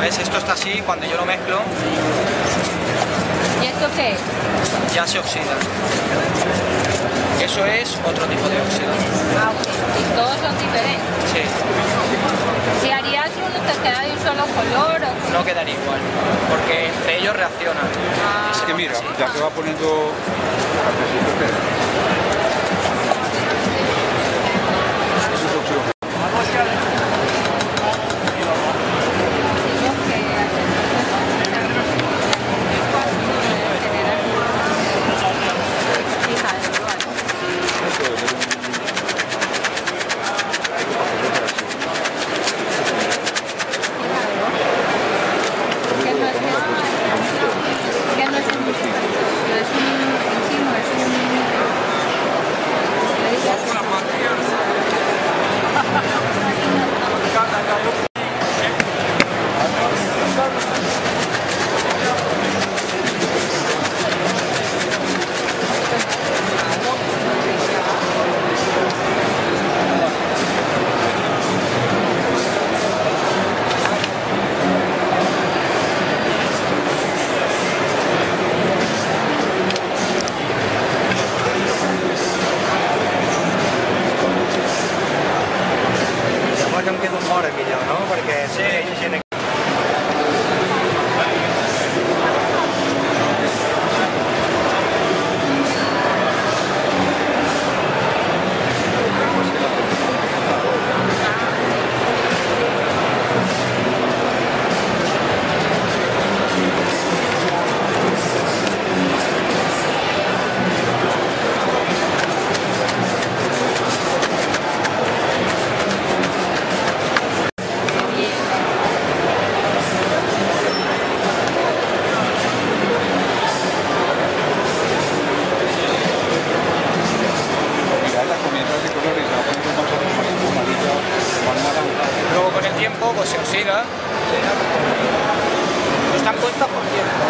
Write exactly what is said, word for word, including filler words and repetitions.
¿Ves? Esto está así, cuando yo lo mezclo, ¿Y esto qué es? ya se oxida. Eso es otro tipo de óxido. Ah, ok. Y todos son diferentes. Sí, Si harías uno, te queda de un solo color o... no quedaría igual, porque entre ellos reaccionan. Ah. Y se Que pone mira, así. ya se va poniendo... Eso es óxido. Que em quedo fora millor, no? Perquè sí, hi ha gent aquí. Luego con el tiempo pues se oxida. No están puestas por tiempo.